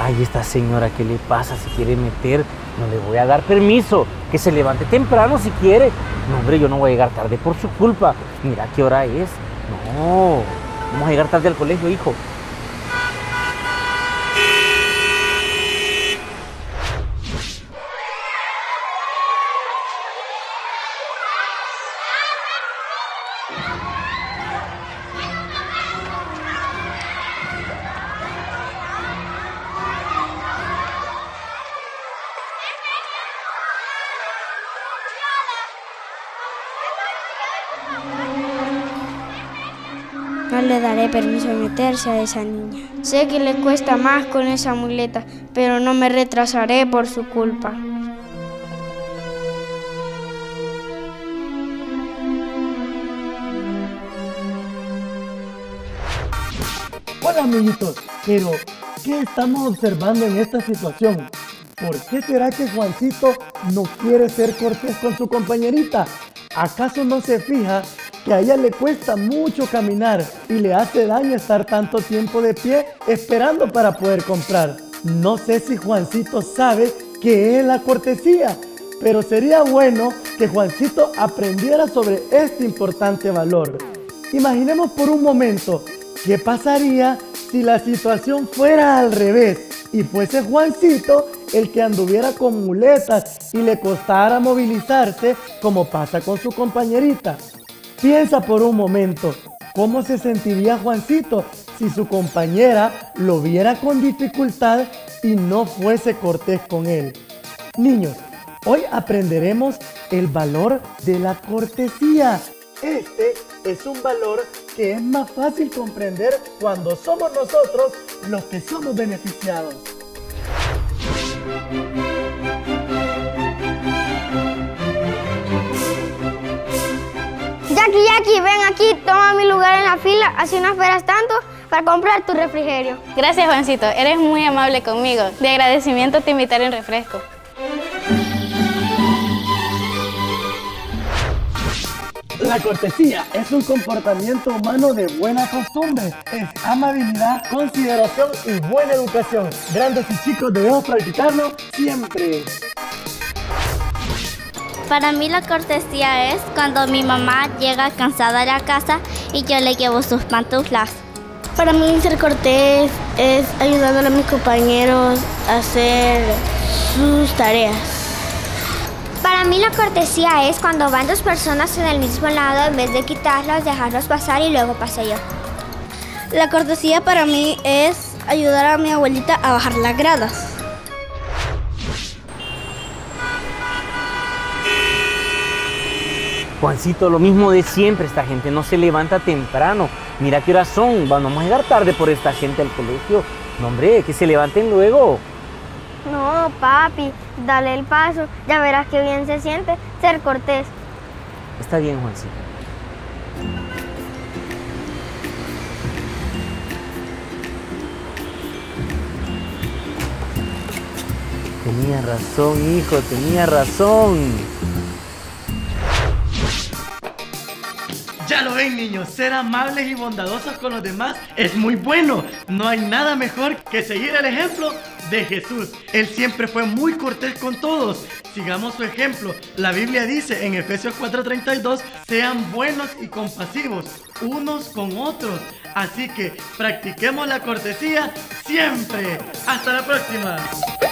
Ay, esta señora, ¿qué le pasa? Si quiere meter, no le voy a dar permiso. Que se levante temprano si quiere. No, hombre, yo no voy a llegar tarde por su culpa. Mira qué hora es. No, vamos a llegar tarde al colegio, hijo. No le daré permiso de meterse a esa niña. Sé que le cuesta más con esa muleta, pero no me retrasaré por su culpa. Hola amiguitos, pero ¿qué estamos observando en esta situación? ¿Por qué será que Juancito no quiere ser cortés con su compañerita? ¿Acaso no se fija que a ella le cuesta mucho caminar y le hace daño estar tanto tiempo de pie esperando para poder comprar? No sé si Juancito sabe qué es la cortesía, pero sería bueno que Juancito aprendiera sobre este importante valor. Imaginemos por un momento, ¿qué pasaría si la situación fuera al revés y fuese Juancito el que anduviera con muletas y le costara movilizarse como pasa con su compañerita? Piensa por un momento, ¿cómo se sentiría Juancito si su compañera lo viera con dificultad y no fuese cortés con él? Niños, hoy aprenderemos el valor de la cortesía. Este es un valor que es más fácil comprender cuando somos nosotros los que somos beneficiados. Jackie, ven aquí, toma mi lugar en la fila, así no esperas tanto para comprar tu refrigerio. Gracias, Juancito, eres muy amable conmigo. De agradecimiento te invitaré un refresco. La cortesía es un comportamiento humano de buena costumbre. Es amabilidad, consideración y buena educación. Grandes y chicos debemos practicarlo siempre. Para mí la cortesía es cuando mi mamá llega cansada a la casa y yo le llevo sus pantuflas. Para mí ser cortés es ayudándole a mis compañeros a hacer sus tareas. Para mí la cortesía es cuando van dos personas en el mismo lado, en vez de quitarlos, dejarlos pasar y luego paso yo. La cortesía para mí es ayudar a mi abuelita a bajar las gradas. Juancito, lo mismo de siempre, esta gente no se levanta temprano. Mira qué horas son, vamos a llegar tarde por esta gente al colegio. No, hombre, que se levanten luego. No, papi, dale el paso, ya verás qué bien se siente ser cortés. Está bien, Juancito. Tenía razón, hijo, tenía razón. Ya lo ven, niños, ser amables y bondadosos con los demás es muy bueno. No hay nada mejor que seguir el ejemplo de Jesús. Él siempre fue muy cortés con todos. Sigamos su ejemplo. La Biblia dice en Efesios 4:32, sean buenos y compasivos unos con otros. Así que practiquemos la cortesía siempre. Hasta la próxima.